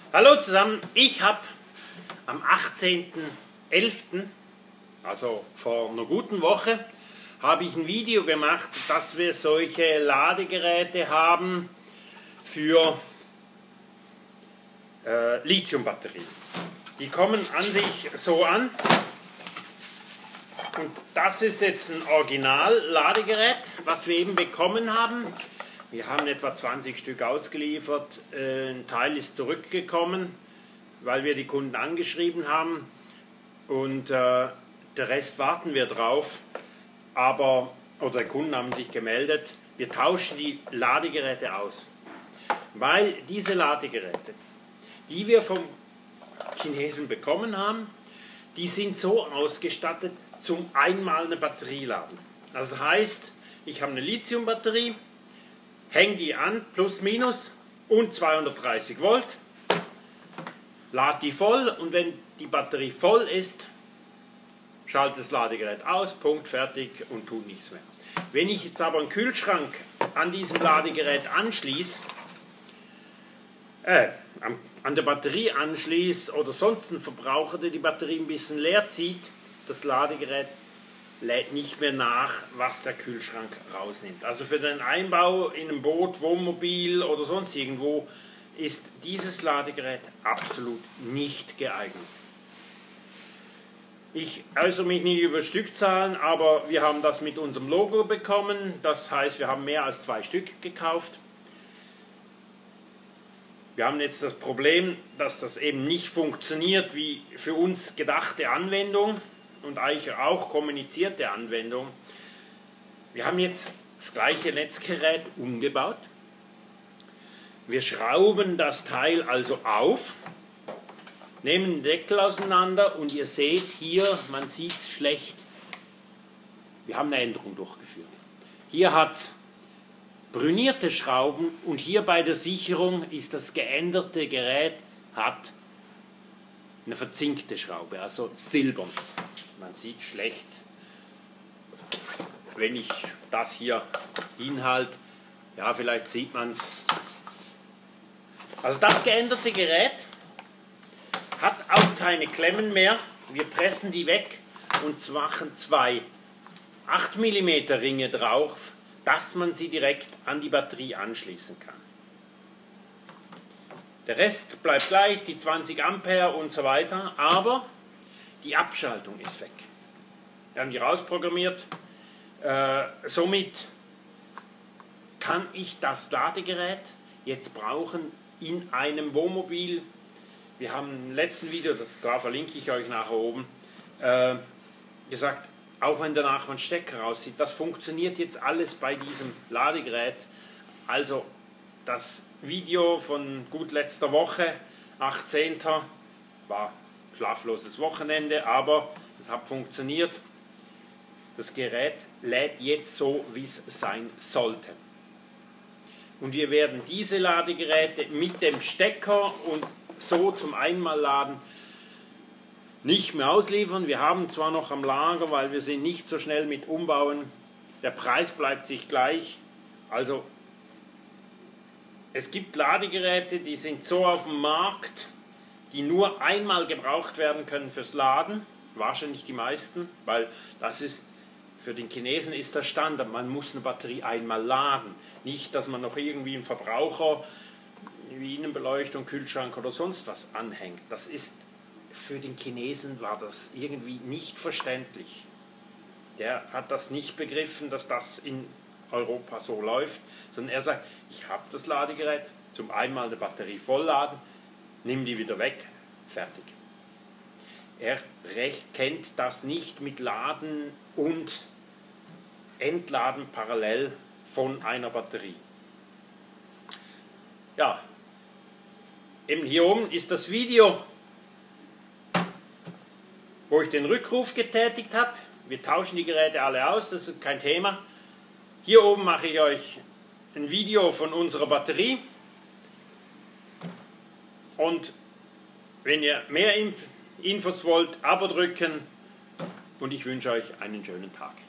Hallo zusammen, ich habe am 18.11., also vor einer guten Woche, habe ich ein Video gemacht, dass wir solche Ladegeräte haben für Lithiumbatterien. Die kommen an sich so an und das ist jetzt ein Original-Ladegerät, was wir eben bekommen haben. Wir haben etwa 20 Stück ausgeliefert, ein Teil ist zurückgekommen, weil wir die Kunden angeschrieben haben und der Rest warten wir drauf, oder die Kunden haben sich gemeldet, wir tauschen die Ladegeräte aus, weil diese Ladegeräte, die wir vom Chinesen bekommen haben, die sind so ausgestattet zum einmal eine Batterie laden. Also das heißt, ich habe eine Lithiumbatterie, hänge die an, plus minus, und 230 Volt, lade die voll und wenn die Batterie voll ist, schalte das Ladegerät aus, Punkt, fertig und tut nichts mehr. Wenn ich jetzt aber einen Kühlschrank an diesem Ladegerät anschließe, an der Batterie anschließe oder sonst einen Verbraucher, der die Batterie ein bisschen leer zieht, das Ladegerät lädt nicht mehr nach, was der Kühlschrank rausnimmt. Also für den Einbau in einem Boot, Wohnmobil oder sonst irgendwo ist dieses Ladegerät absolut nicht geeignet. Ich äußere mich nicht über Stückzahlen, aber wir haben das mit unserem Logo bekommen. Das heißt, wir haben mehr als 2 Stück gekauft. Wir haben jetzt das Problem, dass das eben nicht funktioniert wie für uns gedachte Anwendung und eigentlich auch kommunizierte Anwendung. Wir haben jetzt das gleiche Netzgerät umgebaut. Wir schrauben das Teil also auf, nehmen den Deckel auseinander und ihr seht hier, man sieht es schlecht, wir haben eine Änderung durchgeführt. Hier hat es brünierte Schrauben und hier bei der Sicherung ist das geänderte Gerät, hat eine verzinkte Schraube, also silbern. Man sieht schlecht, wenn ich das hier hinhalte, ja, vielleicht sieht man es. Also das geänderte Gerät hat auch keine Klemmen mehr. Wir pressen die weg und machen 2 8 mm Ringe drauf, dass man sie direkt an die Batterie anschließen kann. Der Rest bleibt gleich, die 20 Ampere und so weiter, aber die Abschaltung ist weg. Wir haben die rausprogrammiert. Somit kann ich das Ladegerät jetzt brauchen in einem Wohnmobil. Wir haben im letzten Video, das verlinke ich euch nachher oben, gesagt, auch wenn danach ein Stecker rauszieht, das funktioniert jetzt alles bei diesem Ladegerät. Also das Video von gut letzter Woche, 18. war schlafloses Wochenende, aber es hat funktioniert. Das Gerät lädt jetzt so, wie es sein sollte. Und wir werden diese Ladegeräte mit dem Stecker und so zum Einmalladen nicht mehr ausliefern. Wir haben zwar noch am Lager, weil wir sind nicht so schnell mit Umbauen. Der Preis bleibt sich gleich. Also es gibt Ladegeräte, die sind so auf dem Markt, die nur einmal gebraucht werden können fürs Laden, wahrscheinlich die meisten, weil das ist, für den Chinesen ist das Standard, man muss eine Batterie einmal laden, nicht, dass man noch irgendwie einen Verbraucher, wie Innenbeleuchtung, Kühlschrank oder sonst was anhängt. Das ist, für den Chinesen war das irgendwie nicht verständlich. Der hat das nicht begriffen, dass das in Europa so läuft, sondern er sagt, ich habe das Ladegerät, zum einmal eine Batterie vollladen, nimm die wieder weg, fertig. Er kennt das nicht mit Laden und Entladen parallel von einer Batterie. Ja, eben hier oben ist das Video, wo ich den Rückruf getätigt habe. Wir tauschen die Geräte alle aus, das ist kein Thema. Hier oben mache ich euch ein Video von unserer Batterie. Und wenn ihr mehr Infos wollt, Abo drücken und ich wünsche euch einen schönen Tag.